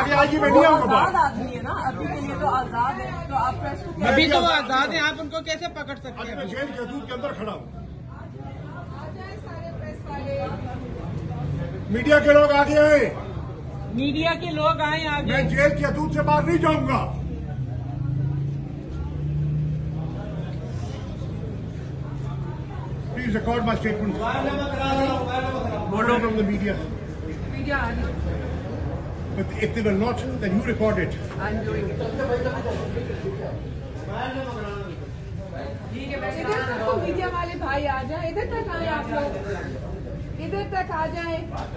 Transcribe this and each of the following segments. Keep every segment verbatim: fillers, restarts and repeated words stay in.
आगे आगे मैं नहीं आऊंगा। आजाद आदमी है ना, अभी के लिए तो आजाद है, तो आप प्रेस को अभी तो वो आजाद है, आप उनको कैसे पकड़ सकते हैं? मैं जेल के हदूद के अंदर खड़ा हूँ। मीडिया के लोग आगे आए, मीडिया के लोग आए आगे। मैं जेल के हदूद से बाहर नहीं जाऊंगा। Please record my statement. बोलो फ्रॉम द मीडिया। मीडिया आ रही है। But if they will not, then you record it. I'm doing it. इधर तक तो मीडिया वाले भाई आ जाए, इधर तक आए आप लोग, इधर तक आ जाए।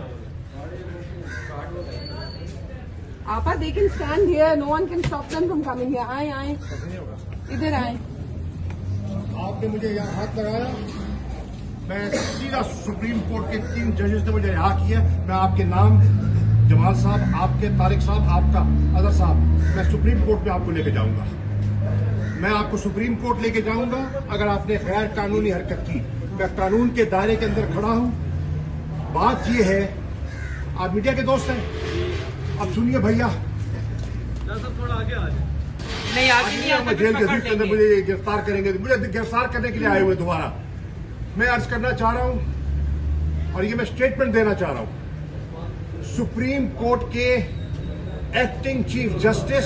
आपा they can stand here, no one can stop them from coming here. आए आए, इधर आए। आपने मुझे यहाँ हाथ लगाया, मैं सीधा सुप्रीम कोर्ट के तीन जजेस ने मुझे रिहा किया। मैं आपके नाम जमाल साहब, आपके तारिक साहब, आपका अदर साहब, मैं सुप्रीम कोर्ट में आपको लेके जाऊंगा। मैं आपको सुप्रीम कोर्ट लेके जाऊंगा अगर आपने गैर कानूनी हरकत की। मैं कानून के दायरे के अंदर खड़ा हूं। बात यह है, आप मीडिया के दोस्त हैं, अब सुनिए भैया, थोड़ा आगे आ जाए। नहीं आगे नहीं आते, जेल के अंदर अंदर मुझे गिरफ्तार करेंगे, मुझे गिरफ्तार करने के लिए आए हुए दोबारा। मैं अर्ज करना चाह रहा हूं और ये मैं स्टेटमेंट देना चाह रहा हूं। सुप्रीम कोर्ट के acting chief justice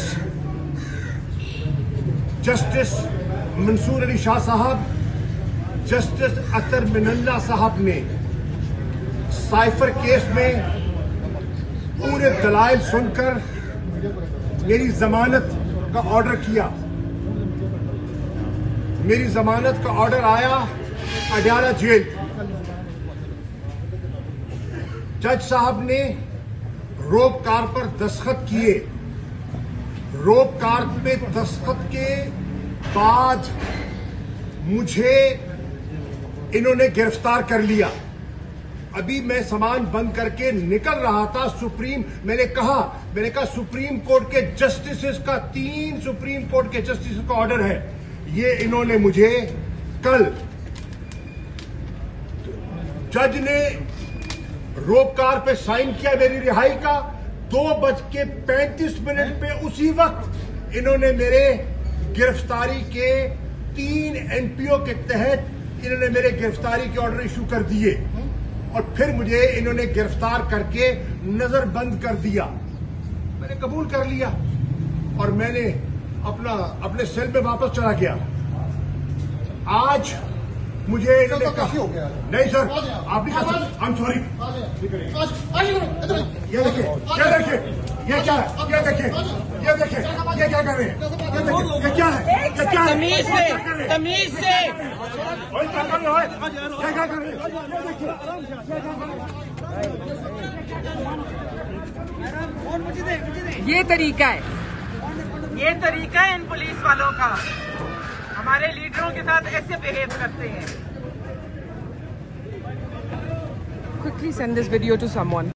justice Mansoor Ali Shah साहब, जस्टिस अतर मिनल्ला साहब ने साइफर केस में पूरे दलाइल सुनकर मेरी जमानत का ऑर्डर किया। मेरी जमानत का ऑर्डर आया अडयाला जेल। जज साहब ने रोप कार पर दस्तखत किए। रोप कार पे दस्तखत के बाद मुझे इन्होंने गिरफ्तार कर लिया। अभी मैं सामान बंद करके निकल रहा था। सुप्रीम मैंने कहा मैंने कहा सुप्रीम कोर्ट के जस्टिस का, तीन सुप्रीम कोर्ट के जस्टिस का ऑर्डर है। ये इन्होंने मुझे कल जज ने रोप कार पे साइन किया मेरी रिहाई का। दो बज के पैंतीस मिनट पे उसी वक्त इन्होंने मेरे गिरफ्तारी के तीन एनपीओ के तहत इन्होंने मेरे गिरफ्तारी के ऑर्डर इशू कर दिए और फिर मुझे इन्होंने गिरफ्तार करके नजरबंद कर दिया। मैंने कबूल कर लिया और मैंने अपना अपने सेल में वापस चला गया। आज मुझे इन्होंने कहा नहीं सर आप नहीं कर सकते, आई एम सॉरी। ये देखिए, ये देखिए, ये क्या है, ये देखिए, ये देखिए, ये क्या कर रहे हैं, ये देखिए, ये क्या है, ये क्या है, तमीज से, तमीज से और क्या कर रहे हो, ये क्या कर रहे हैं, ये देखिए। ये तरीका है, ये तरीका है इन पुलिस वालों का, हमारे लीडरों के साथ ऐसे बिहेव करते हैं। quickly send this video to someone.